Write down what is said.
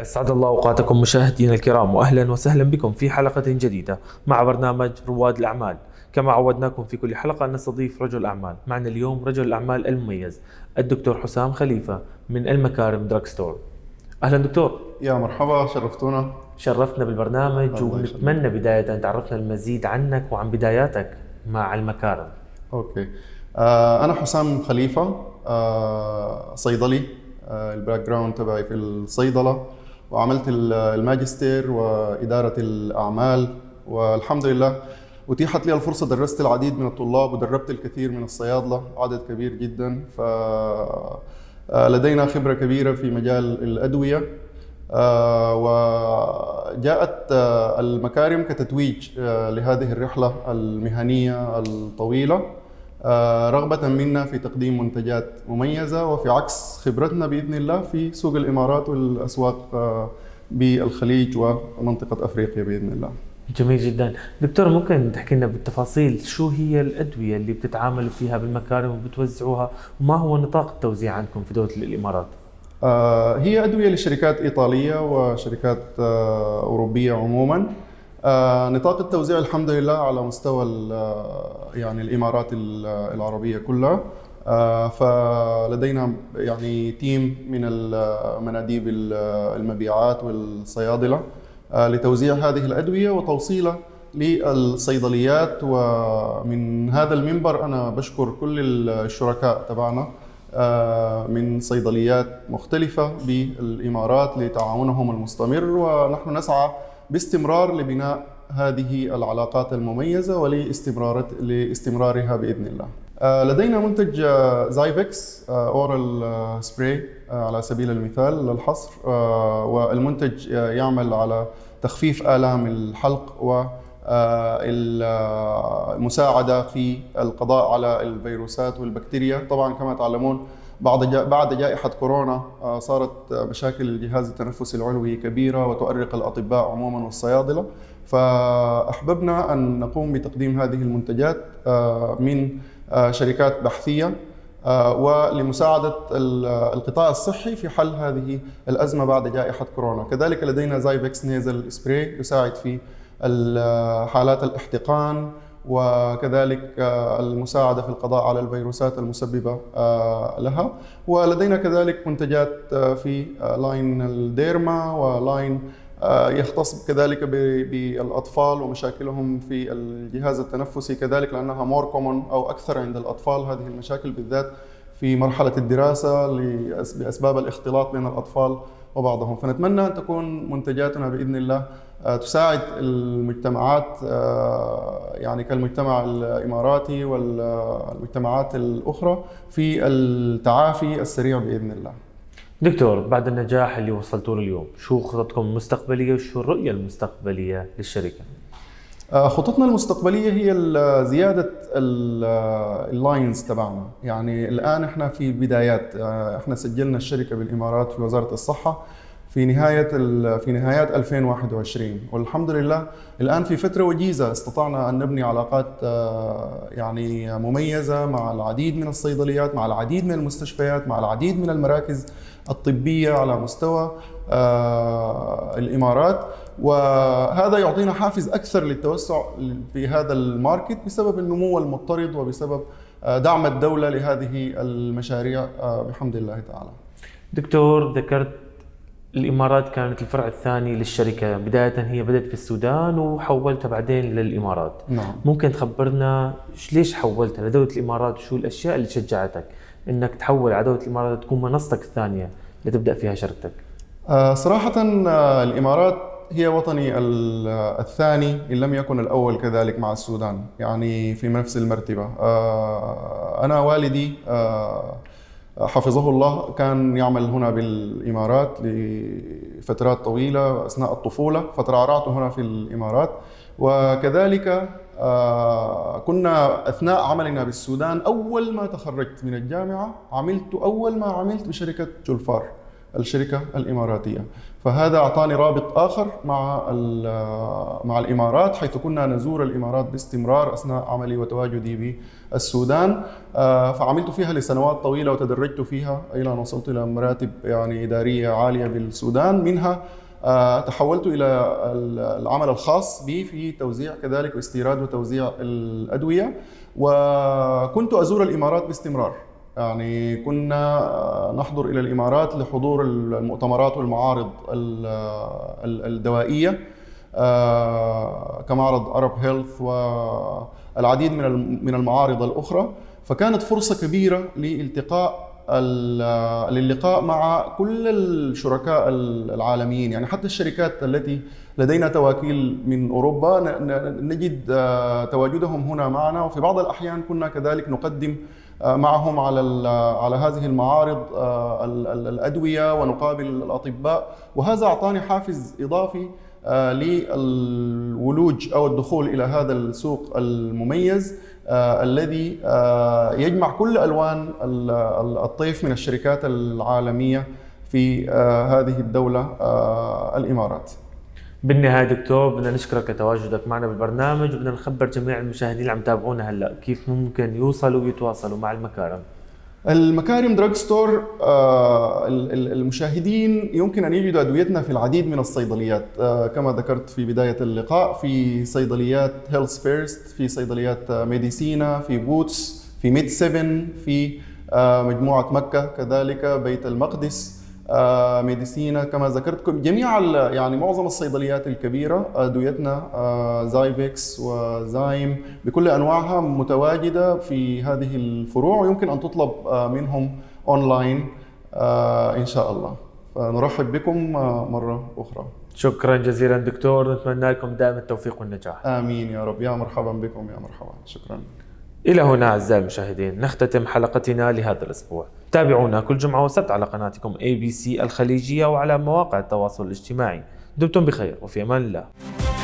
أسعد الله أوقاتكم مشاهدينا الكرام، وأهلا وسهلا بكم في حلقة جديدة مع برنامج رواد الأعمال. كما عودناكم في كل حلقة نستضيف رجل أعمال. معنا اليوم رجل الأعمال المميز الدكتور حسام خليفة من المكارم دراج ستور. أهلا دكتور. يا مرحبا، شرفتونا. شرفتنا بالبرنامج، ونتمنى بداية أن تعرفنا المزيد عنك وعن بداياتك مع المكارم. أوكي. أنا حسام خليفة، صيدلي. الباك جراوند تبعي في الصيدلة، وعملت الماجستير وإدارة الأعمال، والحمد لله أتيحت لي الفرصة. درست العديد من الطلاب ودربت الكثير من الصيادلة، عدد كبير جدا. فلدينا خبرة كبيرة في مجال الأدوية، وجاءت المكارم كتتويج لهذه الرحلة المهنية الطويلة، رغبة منا في تقديم منتجات مميزة، وفي عكس خبرتنا بإذن الله في سوق الإمارات والأسواق بالخليج ومنطقة أفريقيا بإذن الله. جميل جدا. دكتور، ممكن تحكي لنا بالتفاصيل شو هي الأدوية اللي بتتعاملوا فيها بالمكارم وبتوزعوها، وما هو نطاق التوزيع عندكم في دولة الإمارات؟ هي أدوية لشركات إيطالية وشركات أوروبية عموما. نطاق التوزيع الحمد لله على مستوى يعني الإمارات العربية كلها. فلدينا يعني تيم من مناديب المبيعات والصيادلة لتوزيع هذه الأدوية وتوصيلها للصيدليات. ومن هذا المنبر أنا بشكر كل الشركاء تبعنا من صيدليات مختلفة بالإمارات لتعاونهم المستمر، ونحن نسعى باستمرار لبناء هذه العلاقات المميزة لاستمرارها بإذن الله. لدينا منتج زايفكس أورال سبراي على سبيل المثال للحصر، والمنتج يعمل على تخفيف آلام الحلق والمساعدة في القضاء على الفيروسات والبكتيريا. طبعا كما تعلمون بعد جائحة كورونا صارت مشاكل الجهاز التنفسي العلوي كبيرة وتؤرق الأطباء عموما والصيادلة، فأحببنا أن نقوم بتقديم هذه المنتجات من شركات بحثية ولمساعدة القطاع الصحي في حل هذه الأزمة بعد جائحة كورونا. كذلك لدينا زايفكس نيزل سبراي يساعد في حالات الاحتقان، وكذلك المساعدة في القضاء على الفيروسات المسببة لها. ولدينا كذلك منتجات في لاين الديرما ولاين يختص كذلك بالأطفال ومشاكلهم في الجهاز التنفسي كذلك، لأنها مور كومون أو أكثر عند الأطفال هذه المشاكل، بالذات في مرحلة الدراسة بأسباب الاختلاط بين الأطفال وبعضهم. فنتمنى أن تكون منتجاتنا بإذن الله تساعد المجتمعات، يعني كالمجتمع الإماراتي والمجتمعات الأخرى في التعافي السريع بإذن الله. دكتور، بعد النجاح اللي وصلتوا له اليوم، شو خططكم المستقبلية وشو الرؤية المستقبلية للشركة؟ خطتنا المستقبلية هي زيادة اللاينز تبعنا. يعني الآن احنا في بدايات، احنا سجلنا الشركة بالإمارات في وزارة الصحة في نهايات 2021، والحمد لله الآن في فترة وجيزة استطعنا أن نبني علاقات يعني مميزة مع العديد من الصيدليات، مع العديد من المستشفيات، مع العديد من المراكز الطبية على مستوى الإمارات، وهذا يعطينا حافز أكثر للتوسع في هذا الماركت بسبب النمو المضطرد وبسبب دعم الدولة لهذه المشاريع بحمد الله تعالى. دكتور، ذكرت الإمارات كانت الفرع الثاني للشركة، بداية هي بدأت في السودان وحولتها بعدين للإمارات. نعم. ممكن تخبرنا ليش حولتها لدولة الإمارات وشو الأشياء اللي شجعتك إنك تحول على دولة الإمارات تكون منصتك الثانية لتبدأ فيها شركتك؟ صراحة الإمارات هي وطني الثاني إن لم يكن الأول كذلك مع السودان، يعني في نفس المرتبة. أنا والدي حفظه الله كان يعمل هنا بالإمارات لفترات طويلة أثناء الطفولة، فترعرعت هنا في الإمارات. وكذلك كنا أثناء عملنا بالسودان أول ما تخرجت من الجامعة أول ما عملت بشركة جولفار الشركة الإماراتية. فهذا أعطاني رابط آخر مع الإمارات، حيث كنا نزور الإمارات باستمرار أثناء عملي وتواجدي بالسودان. فعملت فيها لسنوات طويلة وتدرجت فيها إلى أن وصلت إلى مراتب يعني إدارية عالية بالسودان. منها تحولت إلى العمل الخاص بي في توزيع كذلك واستيراد وتوزيع الأدوية، وكنت أزور الإمارات باستمرار. يعني كنا نحضر إلى الإمارات لحضور المؤتمرات والمعارض الدوائية كمعرض أرب هيلث والعديد من المعارض الأخرى. فكانت فرصة كبيرة للقاء مع كل الشركاء العالميين، يعني حتى الشركات التي لدينا تواكيل من أوروبا نجد تواجدهم هنا معنا، وفي بعض الأحيان كنا كذلك نقدم معهم على هذه المعارض الأدوية ونقابل الأطباء. وهذا أعطاني حافز إضافي للولوج أو الدخول إلى هذا السوق المميز الذي يجمع كل ألوان الطيف من الشركات العالمية في هذه الدولة الإمارات. بالنهاية دكتور بدنا نشكرك لتواجدك معنا بالبرنامج، وبدنا نخبر جميع المشاهدين اللي عم تابعونا هلا كيف ممكن يوصلوا ويتواصلوا مع المكارم. المكارم دراج ستور، المشاهدين يمكن أن يجدوا أدويتنا في العديد من الصيدليات كما ذكرت في بداية اللقاء، في صيدليات هيلث فيرست، في صيدليات ميديسينا، في بوتس، في ميد 7، في مجموعة مكة كذلك، بيت المقدس، ميديسينا كما ذكرت. جميع يعني معظم الصيدليات الكبيرة أدويتنا زايبكس وزايم بكل أنواعها متواجدة في هذه الفروع، ويمكن أن تطلب منهم أونلاين إن شاء الله. فنرحب بكم مرة أخرى. شكرا جزيلا دكتور، نتمنى لكم دائما التوفيق والنجاح. آمين يا رب. يا مرحبا بكم، يا مرحبا. شكرا. إلى هنا أعزائي المشاهدين نختتم حلقتنا لهذا الأسبوع. تابعونا كل جمعة وسبت على قناتكم ABC الخليجية وعلى مواقع التواصل الاجتماعي. دمتم بخير وفي أمان الله.